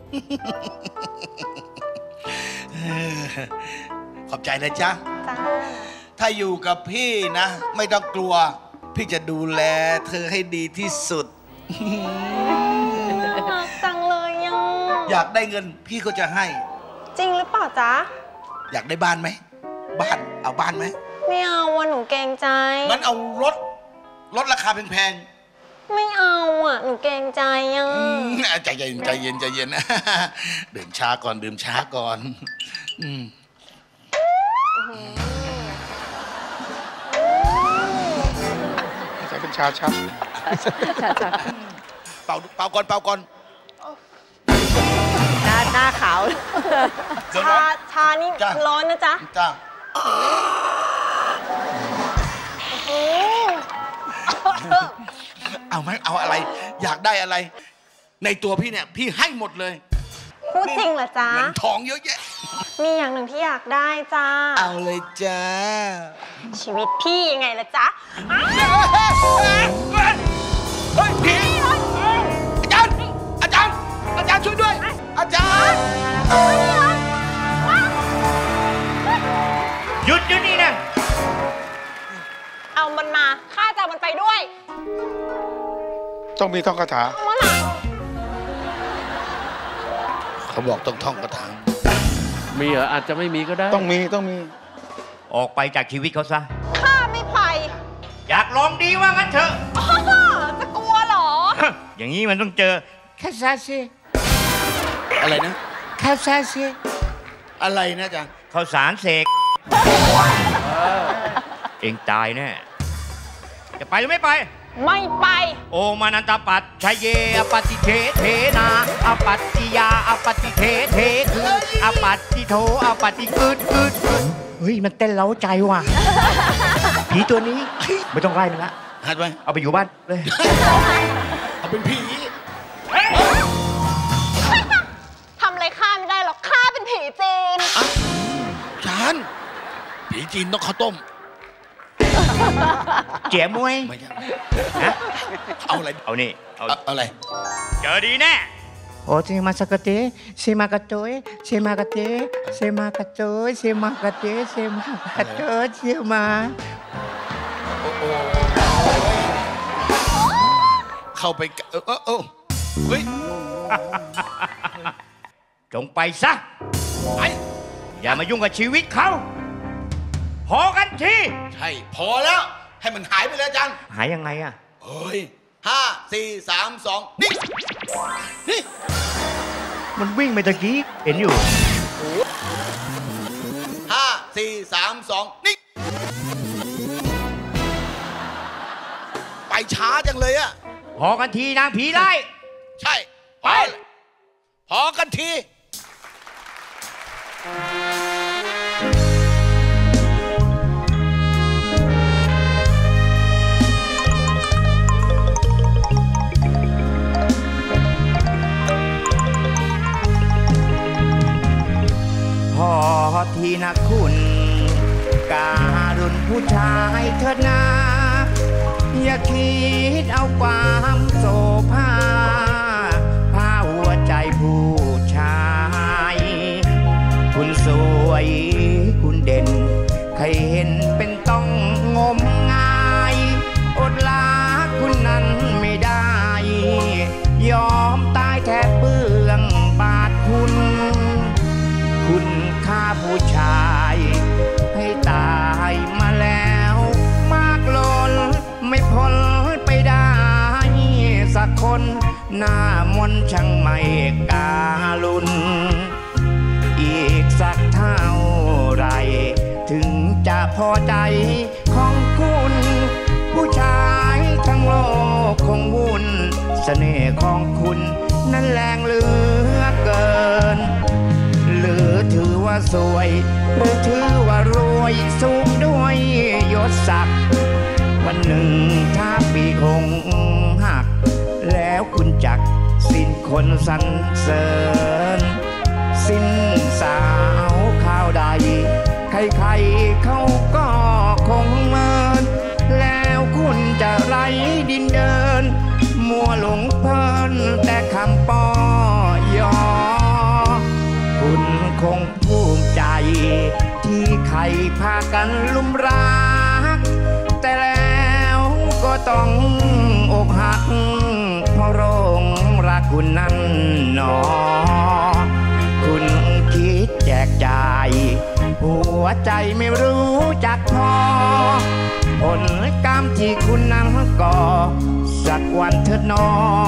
ขอบใจนะจ๊ะจ้าถ้าอยู่กับพี่นะ ไม่ต้องกลัว พี่จะดูแลเธอให้ดีที่สุดรักจังเลยยังอยากได้เงินพี่ก็จะให้จริงหรือเปล่าจ๊ะอยากได้บ้านไหม บ้านเอาบ้านไหมไม่เอาอ่ะหนูเกรงใจงั้นเอารถราคาแพงไม่เอาอ่ะหนูเกรงใจยังๆใจเย็นใจเย็นใจเย็น ดื่มช้าก่อนดื่มช้าก่อนใช้เป็นชาชักเป่าก่อนเป่าก่อนหน้าขาวชานี่ร้อนนะจ๊ะจ้าเอาไหมเอาอะไร อยากได้อะไร ในตัวพี่เนี่ย พี่ให้หมดเลยพูดจริงเหรอจ๊ะเงินทองเยอะแยะมีอย่างหนึ่งที่อยากได้จ้าเอาเลยจ้าชีวิตพี่ยังไงล่ะจ๊ะเฮ้ยพี่อาจารย์ช่วยด้วย อาจารย์หยุดนี่นะเอามันมาข้าจะเอามันไปด้วยต้องมีท่องคาถาเขาบอกต้องท่องกระถางมีเหรออาจจะไม่มีก็ได้ต้องมีออกไปจากชีวิตเขาซะข้าไม่ไปอยากลองดีว่างั้นเถอะจะกลัวเหรออย่างนี้มันต้องเจอแคสซาซีอะไรนะแคสซาซีอะไรนะอาจารย์ข้าวสารเสกเองตายแน่จะไปหรือไม่ไปไม่ไปโอมานันตปัตชยเยอปฏิเทเทนาอปัตติยาอปฏิเทเทคืออปัตติโทอปฏิกึดเฮ้ยมันเต้นเล้าใจว่ะผีตัวนี้ไม่ต้องไล่มันละหัดไว้เอาไปอยู่บ้านเลยเอาเป็นผีทำอะไรข้าไม่ได้หรอกข้าเป็นผีจีนอาจารย์ผีจีนต้องข้าวต้มเจ๋มวยไม่ใช่นะเอาอะไรเอานี่เอาเอาอะไรเจอดีแน่โอเซมาสกเตเซมากาโตยเซมากาเตเซมากาโตยเซมากาเตเซมากาโตยเซมาเข้าไปเฮ้ยจงไปซะไปอย่ามายุ่งกับชีวิตเขาพอกันทีใช่ พอแล้ว ให้มันหายไปเลยอาจารย์หายยังไงอะเฮ้ย5 4 3 2นี่ นี่มันวิ่งไปตะกี้เห็นอยู่ 5 4 3 2นี่ ไปช้าจังเลยอะพอกันทีนางผีไล่ใช่ ไป พอกันทีพอทีนะคุณการุณผู้ชายเถิดนาอย่าคิดเอาความโสภาพาหัวใจผู้ชายคุณสวยคุณเด่นใครเห็นเป็นต้องงมงายอดลาคุณนั้นไม่ได้ยอมตายแทบเบื้องบาทคุณฆ่าผู้ชายให้ตายมาแล้วมากล้นไม่พ้นไปได้สักคนหน้ามนช่างไม่การุณอีกสักเท่าไรถึงจะพอใจของคุณผู้ชายทั้งโลกคงวุ่นเสน่ห์ของคุณนั้นแรงเหลือเกินหรือถือว่าสวยหรือถือว่ารวยสูงด้วยยศศักดิ์วันหนึ่งถ้าปีคงหักแล้วคุณจักสิ้นคนสรรเสริญสิ้นสาวข้าวใดใครๆเขาก็คงเมินแล้วคุณจะไร้ดินเดินมัวหลงเพลินแต่คำป้อยอพากันลุ่มรักแต่แล้วก็ต้องอกหักเพราะโรงรักคุณนั้นหนอคุณคิดแจกจ่ายหัวใจไม่รู้จักพอผลกรรมที่คุณนั้นก่อสักวันเถิดหนอ